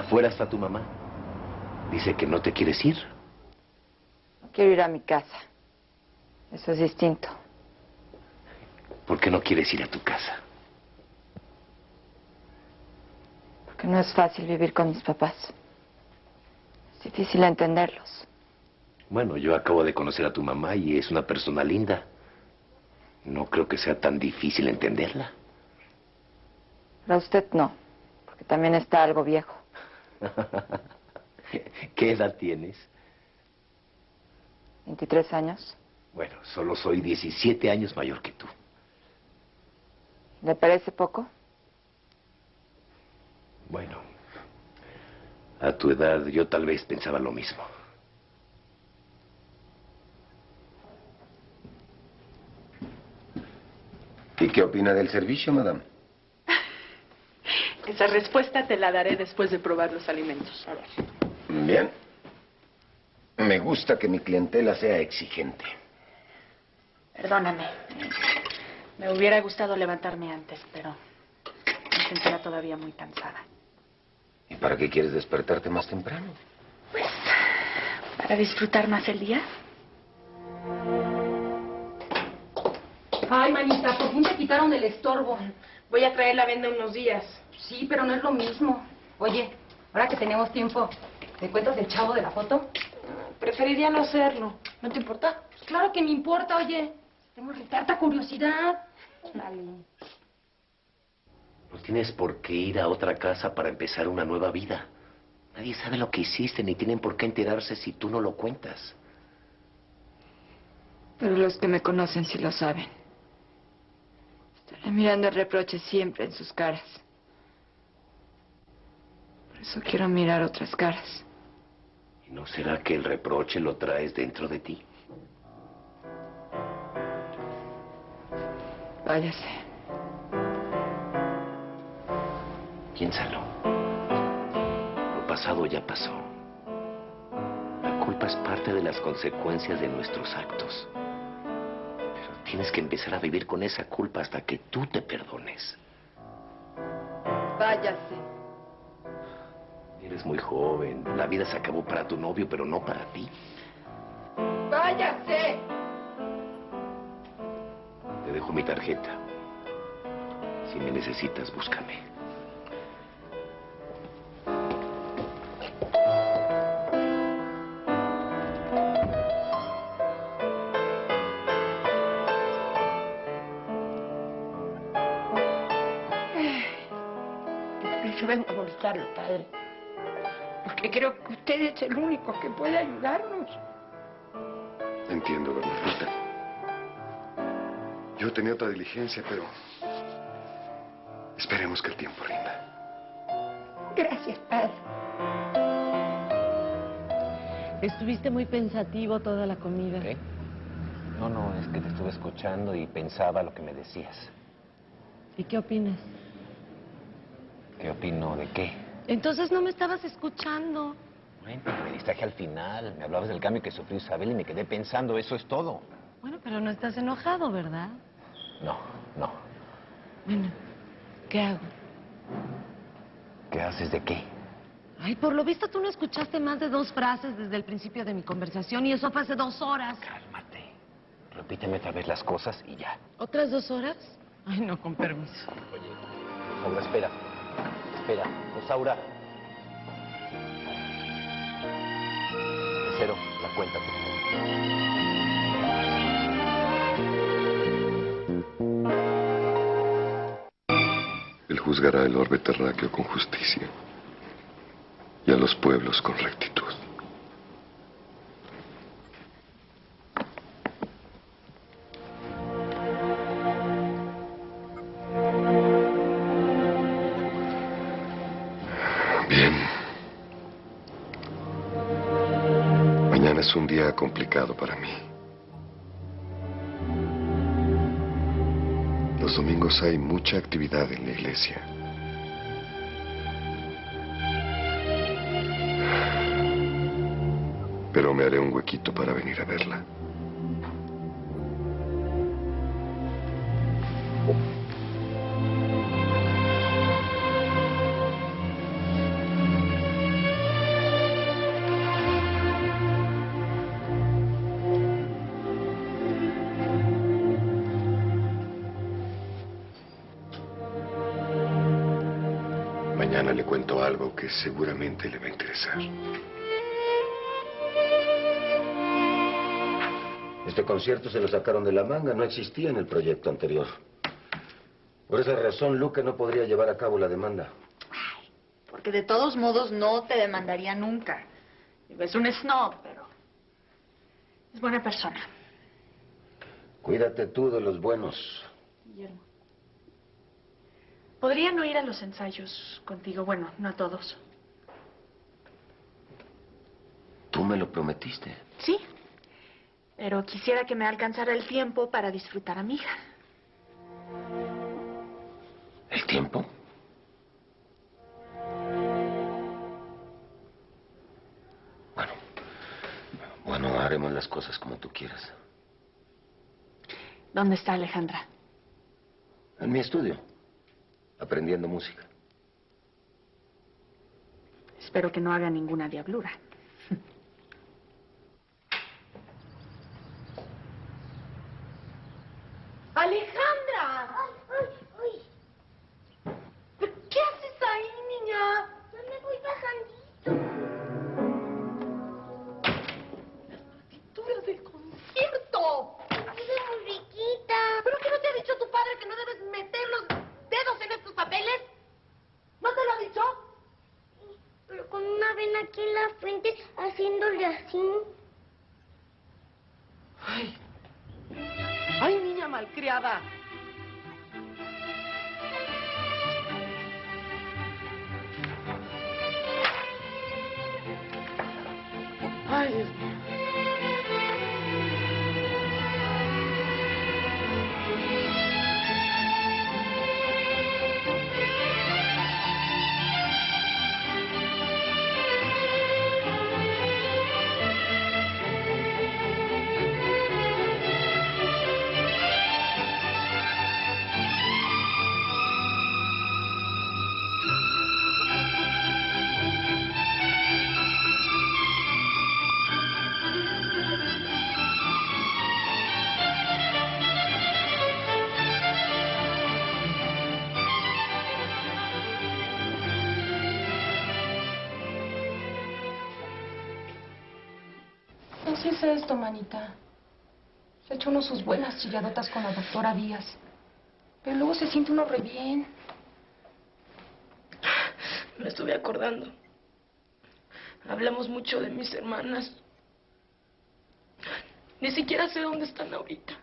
Afuera está tu mamá. Dice que no te quieres ir. No quiero ir a mi casa. Eso es distinto. ¿Por qué no quieres ir a tu casa? Porque no es fácil vivir con mis papás. Es difícil entenderlos. Bueno, yo acabo de conocer a tu mamá y es una persona linda. No creo que sea tan difícil entenderla. Para usted no, porque también está algo viejo. ¿Qué edad tienes? 23 años. Bueno, solo soy 17 años mayor que tú. ¿Le parece poco? Bueno, a tu edad yo tal vez pensaba lo mismo. ¿Y qué opina del servicio, madame? Esa respuesta te la daré después de probar los alimentos. A ver. Bien. Me gusta que mi clientela sea exigente. Perdóname. Me hubiera gustado levantarme antes, pero me sentía todavía muy cansada. ¿Y para qué quieres despertarte más temprano? Pues, para disfrutar más el día. Ay, manita, por fin te quitaron el estorbo. Voy a traer la venda unos días. Sí, pero no es lo mismo. Oye, ahora que tenemos tiempo, ¿me cuentas del chavo de la foto? Preferiría no hacerlo. ¿No te importa? Pues claro que me importa, oye. Tengo tanta curiosidad. Dale. No tienes por qué ir a otra casa para empezar una nueva vida. Nadie sabe lo que hiciste, ni tienen por qué enterarse si tú no lo cuentas. Pero los que me conocen sí lo saben. Estaré mirando el reproche siempre en sus caras. Por eso quiero mirar otras caras. ¿Y no será que el reproche lo traes dentro de ti? Váyase. Piénsalo. Lo pasado ya pasó. La culpa es parte de las consecuencias de nuestros actos. Pero tienes que empezar a vivir con esa culpa hasta que tú te perdones. Váyase. Eres muy joven. La vida se acabó para tu novio, pero no para ti. ¡Váyase! Te dejo mi tarjeta. Si me necesitas, búscame. Yo vengo a molestarlo, padre. Porque creo que usted es el único que puede ayudarnos. Entiendo, Bernardita. Yo tenía otra diligencia, pero esperemos que el tiempo rinda. Gracias, padre. Estuviste muy pensativo toda la comida. ¿Qué? No, es que te estuve escuchando y pensaba lo que me decías. ¿Y qué opinas? ¿Qué opino de qué? Entonces no me estabas escuchando. Bueno, me distraje al final. Me hablabas del cambio que sufrió Isabel y me quedé pensando, eso es todo. Bueno, pero no estás enojado, ¿verdad? No. Bueno, ¿qué hago? ¿Qué haces de qué? Ay, por lo visto tú no escuchaste más de 2 frases desde el principio de mi conversación y eso fue hace 2 horas. Cálmate. Repíteme otra vez las cosas y ya. ¿Otras 2 horas? Ay, no, con permiso. Oye, Rosaura, espera. Espera, Rosaura. Mesero, la cuenta, por favor. Él juzgará el orbe terráqueo con justicia y a los pueblos con rectitud. Bien. Mañana es un día complicado para mí. Los domingos hay mucha actividad en la iglesia. Pero me haré un huequito para venir a verla. Mañana le cuento algo que seguramente le va a interesar. Este concierto se lo sacaron de la manga, no existía en el proyecto anterior. Por esa razón, Luca no podría llevar a cabo la demanda. Ay, porque de todos modos no te demandaría nunca. Es un snob, pero es buena persona. Cuídate tú de los buenos. Guillermo. ¿Podría no ir a los ensayos contigo? Bueno, no a todos. Tú me lo prometiste. Sí, pero quisiera que me alcanzara el tiempo para disfrutar a mi hija. ¿El tiempo? Bueno, haremos las cosas como tú quieras. ¿Dónde está Alejandra? En mi estudio, aprendiendo música. Espero que no haga ninguna diablura. ¡Alejandra! ¡Ay! ¿Qué haces ahí, niña? Yo me voy bajandito. Las partituras del concierto. Soy muy riquita. ¿Pero qué no te ha dicho tu padre que no debes meter los dedos en estos papeles? ¿No te lo ha dicho? Pero con una vena aquí en la frente, haciéndole así. ¡Ay, niña malcriada! ¡Ay, Dios mío! Así es esto, manita. Se echa uno sus buenas chilladotas con la doctora Díaz. Pero luego se siente uno re bien. Me estuve acordando. Hablamos mucho de mis hermanas. Ni siquiera sé dónde están ahorita.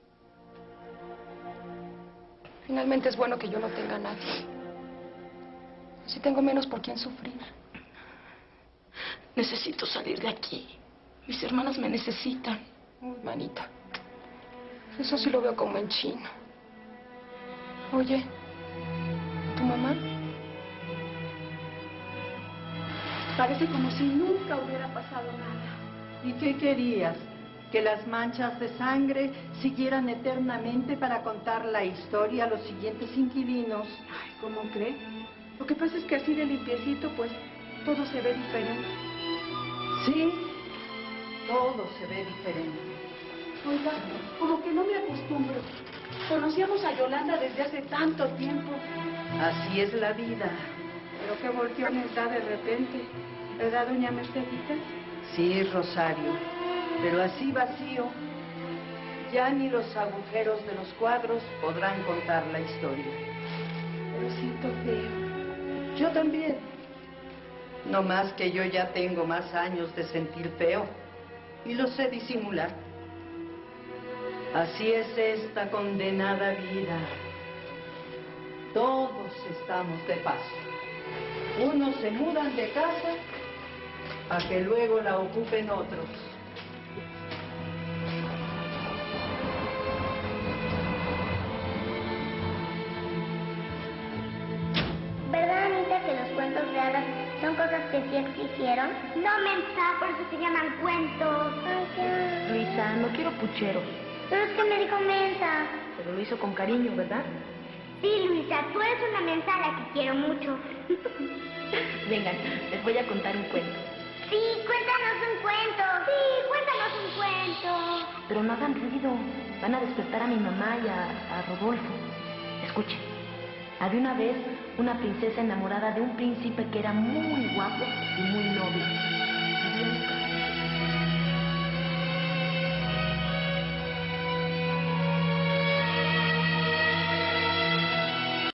Finalmente es bueno que yo no tenga a nadie. Así tengo menos por quién sufrir. Necesito salir de aquí. Mis hermanas me necesitan. Uy, manita. Eso sí lo veo como en chino. Oye, ¿tu mamá? Parece como si nunca hubiera pasado nada. ¿Y qué querías? ¿Que las manchas de sangre siguieran eternamente para contar la historia a los siguientes inquilinos? Ay, ¿cómo cree? Lo que pasa es que así de limpiecito, pues, todo se ve diferente. Sí, todo se ve diferente. Oiga, como que no me acostumbro. Conocíamos a Yolanda desde hace tanto tiempo. Así es la vida. Pero qué volteones da de repente. ¿Verdad, doña Mercedita? Sí, Rosario. Pero así vacío, ya ni los agujeros de los cuadros podrán contar la historia. Pero siento feo. Yo también. No más que yo ya tengo más años de sentir feo. Y lo sé disimular. Así es esta condenada vida. Todos estamos de paso. Unos se mudan de casa a que luego la ocupen otros. ¿Verdad, Anita, que los cuentos de hadas son cosas que sí existieron? No, mensa, por eso se llaman cuentos. Ay, ya. Luisa, no quiero puchero. Pero es que me dijo mensa. Pero lo hizo con cariño, ¿verdad? Sí, Luisa, tú eres una mensa a la que quiero mucho. Vengan, les voy a contar un cuento. Sí, cuéntanos un cuento. Sí, cuéntanos un cuento. Pero no hagan ruido. Van a despertar a mi mamá y a Rodolfo. Escuchen. Había una vez una princesa enamorada de un príncipe que era muy guapo y muy noble.